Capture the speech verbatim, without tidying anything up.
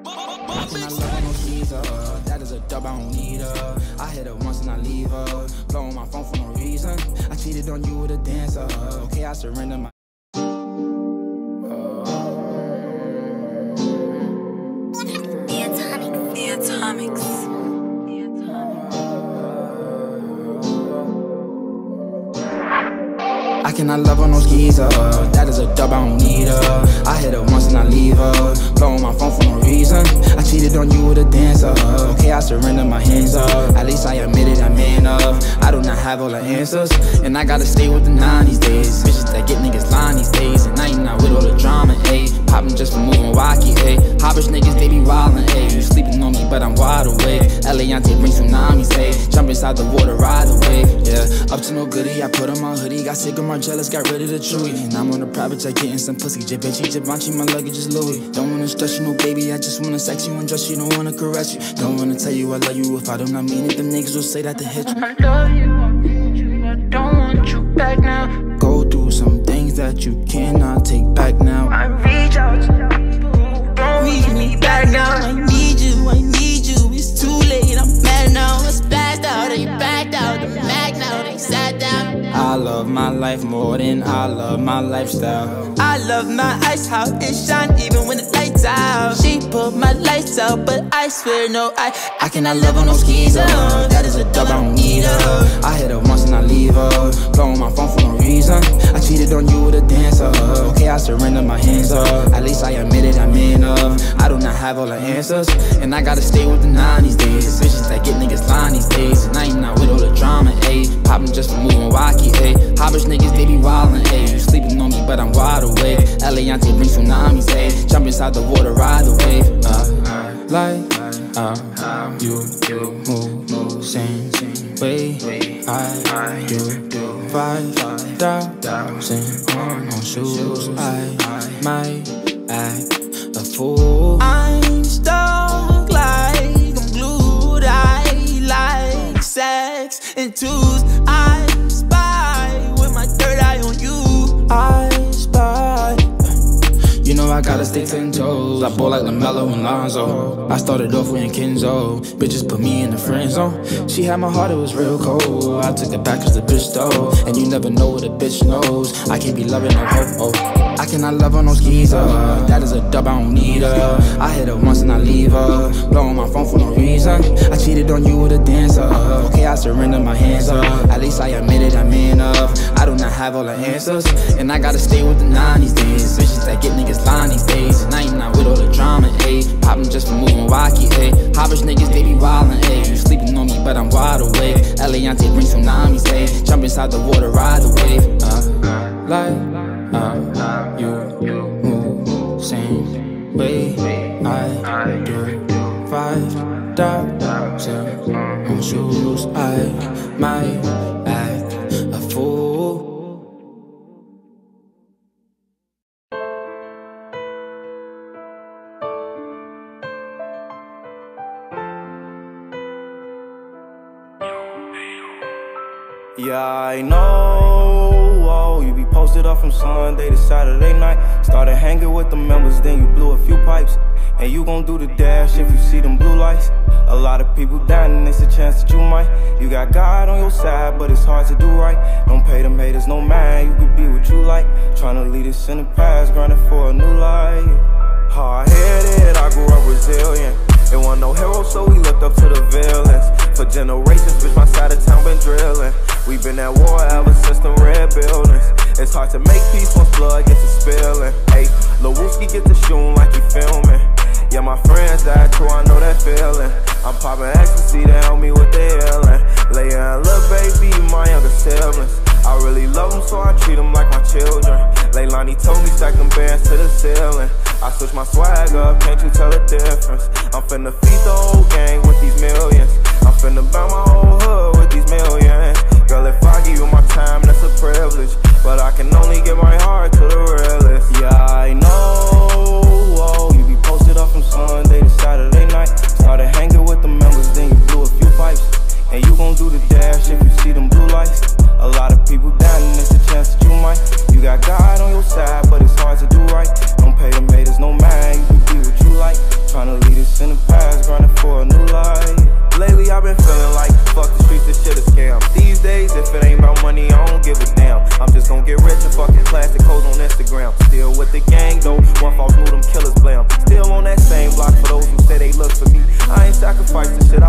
I cannot love her, no Caesar. That is a dub, I don't need her. I hit her once and I leave her. Blowing my phone for no reason. I cheated on you with a dancer. Okay, I surrender my. Atomics. I cannot love her, no skeezer. That is a dub, I don't need her. I hit her once and I leave her. Blowing my phone for no reason. I cheated on you with a dancer. Okay, I surrender my hands up. At least I admit it, I'm man up. I do not have all the answers, and I gotta stay with the nine these days. Bitches that get niggas lying these days, and I ain't not with all the drama, ayy. Poppin' just for moving wacky, ayy. Hobbish niggas, they be wildin', ayy. You sleeping on me, but I'm wide awake. Eliante bring tsunamis, ayy. Jump inside the water, ride the wave, yeah. Up to no goodie, I put on my hoodie. Got sick of my jealous, got rid of the Chewy. And I'm on a private jet getting some pussy. Givenchy, Givenchy, my luggage is Louis. Don't wanna stress you, no baby, I just wanna sex you and dress you. Don't wanna caress you, don't wanna tell you I love you if I do not mean it. Them niggas will say that to hit you. I love you, I need you, I don't want you back now. Go through some things that you cannot take back now. I reach out to people who don't reach me back now. I need you, I need you, it's too late, I'm mad now. It's passed out, they backed out, the mag now, they sat down. I love my life more than I love my lifestyle. I love my ice, how it shine even when the lights out. She put my lights out, but I swear no, I I cannot love her, no skeezer. That is a dub, I don't need her. I hit her once and I leave her. Blowing my phone for no reason. I cheated on you with a dancer. Okay, I surrender my hands up. At least I admit it, I'm man up. I do not have all the answers, and I gotta stay with the nine these days. Bitches that get niggas lying these days, and I ain't not with all the drama, ayy. Poppin' just for moving wacky, ayy. Hobbish niggas, they be wildin', ayy. You sleeping on me, but I'm wide awake. Eliante bring tsunamis, ayy. Jump inside the water, ride the wave. Uh, like uh, you, you move, same way I do. Five thousand on shoes, I might act a fool. I'm stuck like I'm glued. I like sex and twos. I spy with my third eye on you. I spy. You know I gotta stay ten toes. I ball like LaMelo and Lonzo. I started off with Kenzo. Bitches put me in the friend zone. She had my heart, it was real cold. I took it back cause the bitch stole. And you never know what a bitch knows. I can't be loving no hope. I cannot love her, no skeezer. That is a dub, I don't need her. I hit her once and I leave her. Blowing my phone for no reason. I cheated on you with a dancer. Okay, I surrender my hands up. At least I admit it, I'm man up. I do not have all the answers, and I gotta stay with the nine these days. Bitches that get niggas lying these days, and I ain't not with all the drama, ayy. Poppin' just for moving wacky, ayy. Hobbish niggas, they be wildin', ayy. You sleeping on me, but I'm wide awake. Eliante bring tsunamis, ayy. Jump inside the water, ride the wave. Uh, like uh, you move same way I do. Five thousand on shoes, I might act a fool. Yeah, I know, oh, you be posted up from Sunday to Saturday night. Started hanging with the members, then you blew a few pipes. And you gon' do the dash if you see them blue lights. A lot of people dying and it's a chance that you might. You got God on your side, but it's hard to do right. Don't pay them haters no mind, you could be what you like. Tryna lead us in the past, grinding for a new life. Hard-headed, I grew up resilient. There wasn't no hero, so we looked up to the villains. For generations, bitch, my side of town been drilling. We been at war ever since the red buildings. It's hard to make peace once blood gets to spilling. Ayy, Lil Wooski get to shooting like he filming. Yeah, my friends died too, I know that feeling. I'm popping ecstasy to help me with the healing. Laying little baby, my younger siblings. I really love them, so I treat them like my children. Leilani told me stack them bands to the ceiling. I switch my swag up, can't you tell the difference? I'm finna feed the whole gang with these millions. I'm finna buy my whole hood with these millions. Girl, if I give you my time, that's a privilege. But I can only give my heart to the realest. Yeah, I know, oh, you be posted up from Sunday to Saturday night. Started hanging with the members, then you blew a few pipes. And you gon' do the dash if you see them blue lights. A lot of people dying and it's a chance that you might. You got God on your side, but it's hard to do right. Don't pay them haters no mind, you can be what you like. Tryna lead us give a damn. I'm just gon' get rich and fucking plastic hoes on Instagram. Still with the gang though, one false move them killers blam. Still on that same block for those who say they look for me. I ain't sacrificed the shit